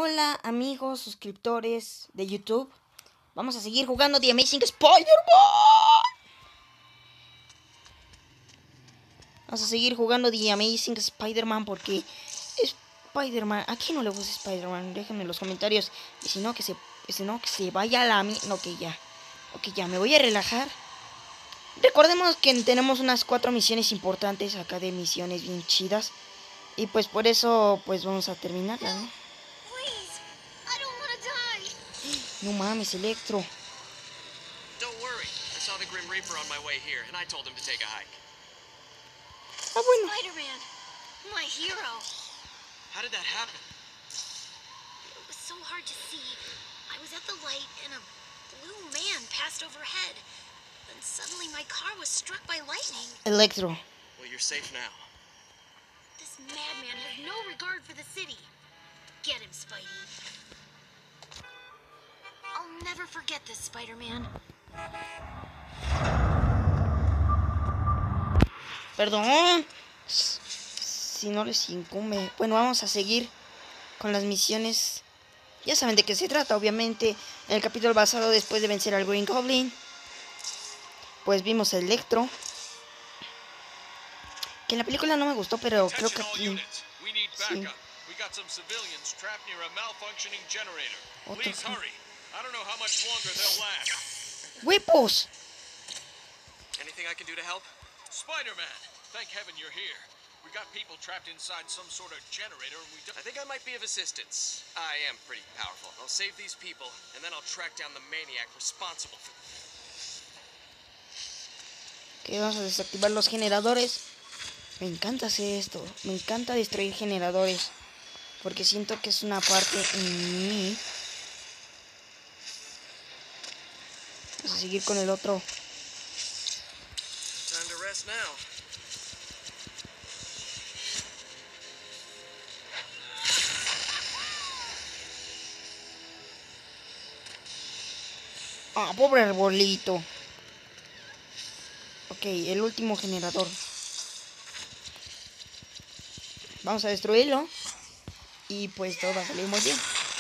Hola amigos, suscriptores de YouTube. Vamos a seguir jugando The Amazing Spider-Man. Vamos a seguir jugando The Amazing Spider-Man porque Spider-Man, ¿a quién no le gusta Spider-Man? Déjenme en los comentarios. Y si no, que se vaya a la no, que ya, me voy a relajar. Recordemos que tenemos unas 4 misiones importantes acá, de misiones bien chidas. Y pues por eso pues vamos a terminarla, ¿no? No mames, Electro. Don't worry. I saw the Grim Reaper on my way here, and I told him to take a hike. Ah, bueno. Spider-Man, my hero. How did that happen? It was so hard to see. I was at the light, and a blue man passed overhead. Then suddenly my car was struck by lightning. Electro. Well, you're safe now. This madman has no regard for the city. Get him, Spidey. I'll never forget this, Spider-Man. Perdón. Si no les incumbe. Bueno, vamos a seguir con las misiones. Ya saben de qué se trata, obviamente. En el capítulo pasado, después de vencer al Green Goblin, pues vimos a Electro. Que en la película no me gustó, pero creo que aquí sí. Otro. ¡Huepos! Anything I can do to help? Spider-Man, thank heaven you're here. We got people trapped inside some sort of generator and we don't... I think I might be of assistance. I am pretty powerful. I'll save these people and then I'll track down the maniac responsible for... Que vamos a desactivar los generadores. Me encanta hacer esto. Me encanta destruir generadores. Porque siento que es una parte en mí. Vamos a seguir con el otro. Time to rest now. Ah, pobre arbolito. Ok, el último generador. Vamos a destruirlo. Y pues todo va a salir muy bien.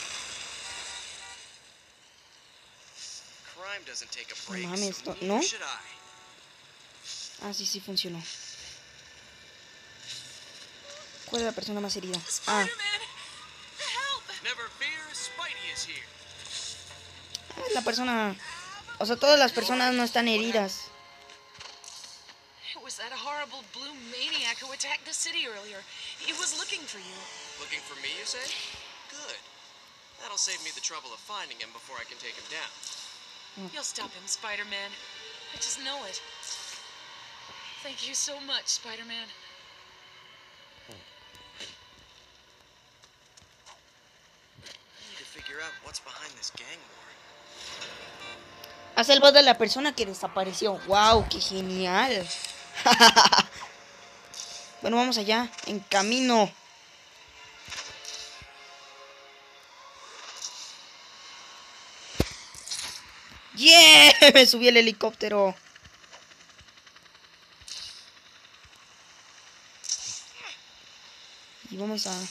No mames, ¿no? Ah, sí funcionó. ¿Cuál es la persona más herida? Ah. La persona... O sea, todas las personas no están heridas. It was that horrible blue maniac who attacked the city earlier. He was looking for you. Looking for me, you say? Good. That'll save me the trouble of finding him before I can take him down. You'll stop him, Spider-Man. I just know it. Thank you so much, Spider-Man. I need to figure out what's behind this gang war. Ha salvado a la persona que desapareció. ¡Wow! ¡Qué genial! Bueno, vamos allá. En camino. ¡Yeah! Me subí al helicóptero. Y vamos a...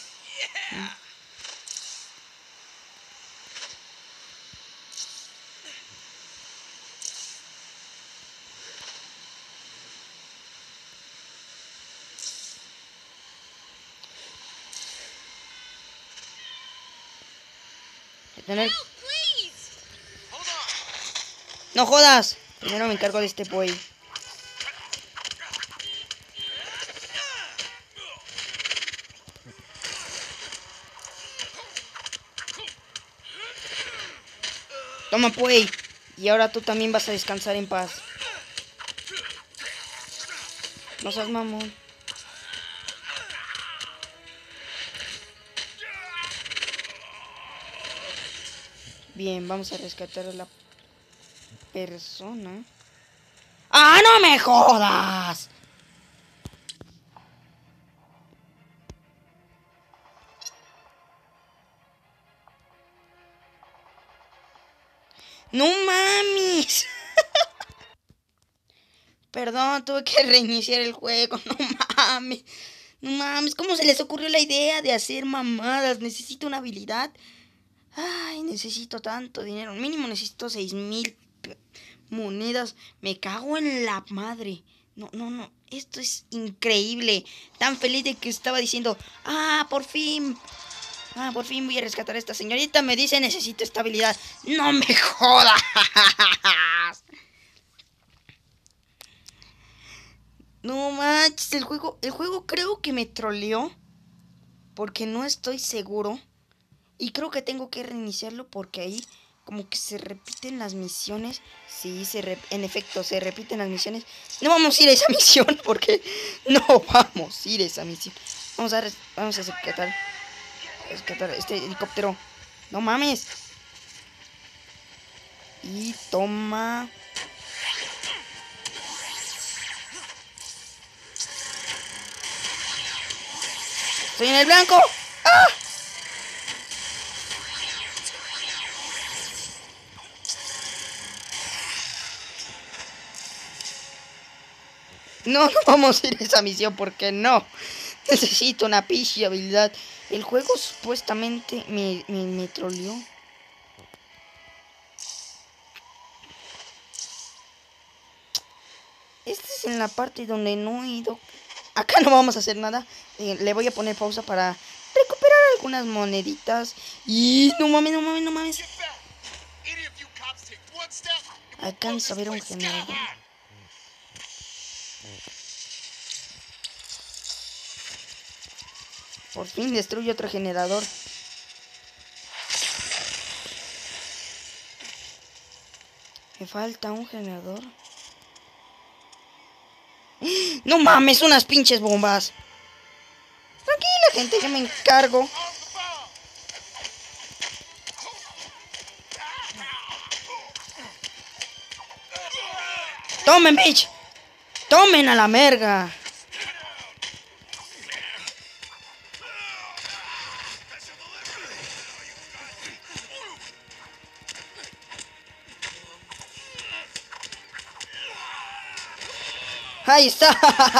tener... No jodas. Primero me encargo de este boy. Toma, pues. Y ahora tú también vas a descansar en paz. No seas mamón. Bien, vamos a rescatar a la persona. ¡Ah, no me jodas! ¡No mames! Perdón, tuve que reiniciar el juego. No mames. No mames, ¿cómo se les ocurrió la idea de hacer mamadas? Necesito una habilidad Ay, necesito tanto dinero. Mínimo necesito 6,000 monedas. Me cago en la madre. No. Esto es increíble. Tan feliz de que estaba diciendo, por fin. Por fin voy a rescatar a esta señorita. Me dice, necesito estabilidad. No me jodas. No manches, el juego creo que me troleó. Porque no estoy seguro. Y creo que tengo que reiniciarlo porque ahí como que se repiten las misiones. Sí, en efecto, se repiten las misiones. No vamos a ir a esa misión porque no vamos a ir a esa misión. Vamos a rescatar este helicóptero. No mames. Y toma. Estoy en el blanco. ¡Ah! No vamos a ir a esa misión porque no. Necesito una pichi habilidad. El juego supuestamente me troleó. Esta es en la parte donde no he ido. Acá no vamos a hacer nada. Le voy a poner pausa para recuperar algunas moneditas. Y no mames. Alcanzo a ver un generador. Por fin destruye otro generador. Me falta un generador. No mames, unas pinches bombas. Tranquila, gente, yo me encargo. Tomen, bitch. Tomen a la merga. Ahí está.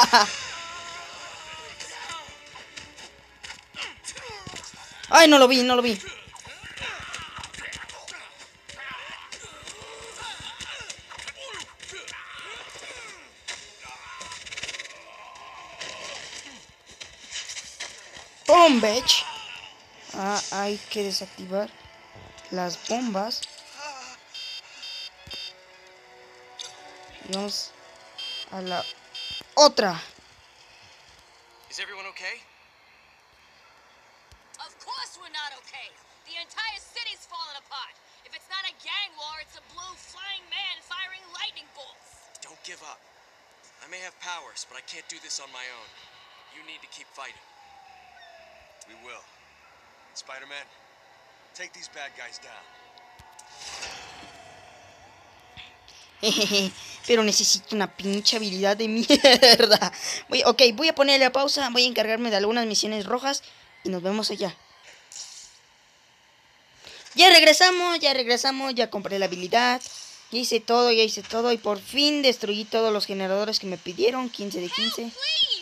Ay, no lo vi. ¡Pum, bitch! Hay que desactivar las bombas. Y vamos a la otra. Is everyone okay? Of course we're not okay. The entire city's falling apart. If it's not a gang war, it's a blue flying man firing lightning bolts. Don't give up. I may have powers, but I can't do this on my own. You need to keep fighting. We will. Spider-Man, take these bad guys down. Pero necesito una pinche habilidad de mierda. Voy a ponerle a pausa. Voy a encargarme de algunas misiones rojas. Y nos vemos allá. Ya regresamos. Ya compré la habilidad. Ya hice todo. Y por fin destruí todos los generadores que me pidieron. 15 de 15.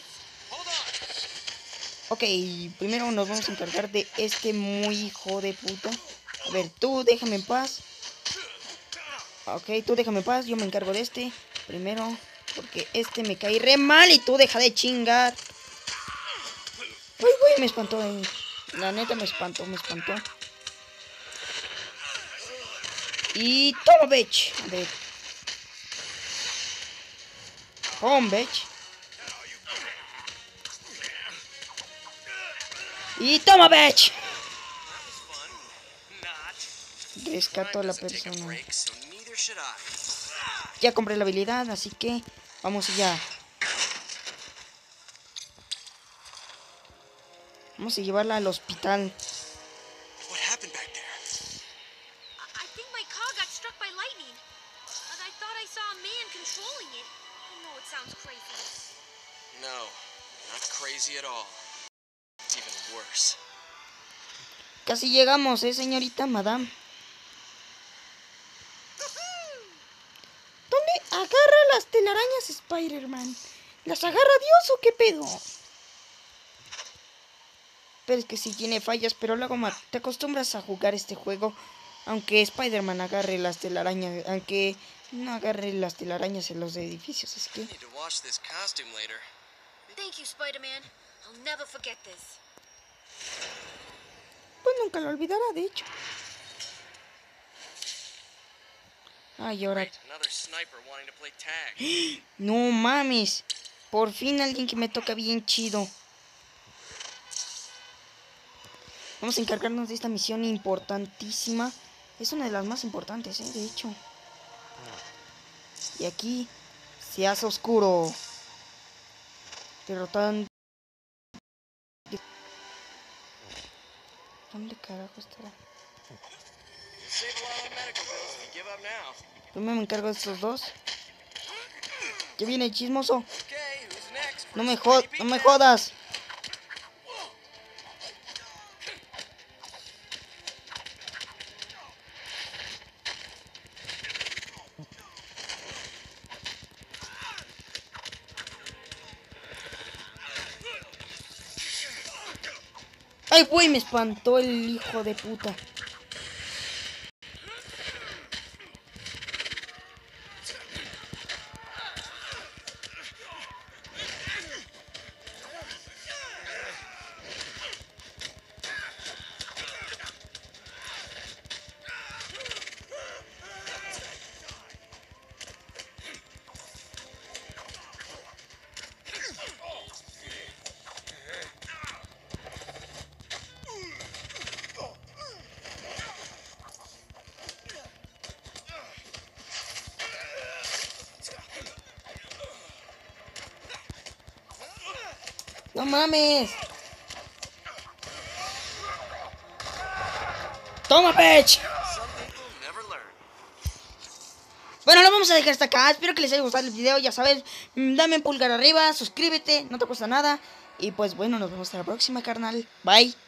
Ok, primero nos vamos a encargar de este muy hijo de puta. A ver, tú déjame en paz. Ok, tú déjame en paz, yo me encargo de este. Primero, porque este me cae re mal y tú deja de chingar. Uy, me espantó. La neta me espantó. Y toma, bitch. A ver. Pum, bitch. Y toma, bitch. Rescato a la persona. Ya compré la habilidad, así que vamos allá. Vamos a llevarla al hospital. What happened back there? I think my car got struck by lightning. But I thought I saw a man controlling it. I know it sounds crazy. No, not crazy at all. It's even worse. Casi llegamos, señorita madame. ¿Dónde agarra las telarañas Spider-Man? ¿Las agarra Dios o qué pedo? pero es que sí tiene fallas, pero luego te acostumbras a jugar este juego. Aunque Spider-Man agarre las telarañas, aunque no agarre las telarañas en los edificios, es que... I need to wash this costume later. Thank you, Spider-Man. I'll never forget this. Pues nunca lo olvidará, de hecho. Ay, ahora... Great, another sniper wanting to play tag. No mames. Por fin alguien que me toca bien chido. Vamos a encargarnos de esta misión importantísima. Es una de las más importantes, de hecho. Y aquí se hace oscuro. Derrotando... ¿Dónde carajo estará? You'll save a lot on medical bills if you give up now. Primero me encargo de estos dos. ¿Qué viene, chismoso? Okay, who's next? No me jodas. Ay, güey, me espantó el hijo de puta. No mames. Toma, Pech. Some people never learn. Bueno, lo vamos a dejar hasta acá. Espero que les haya gustado el video. Ya sabes, dame un pulgar arriba, suscríbete, no te cuesta nada. Y pues bueno, nos vemos hasta la próxima, carnal. Bye.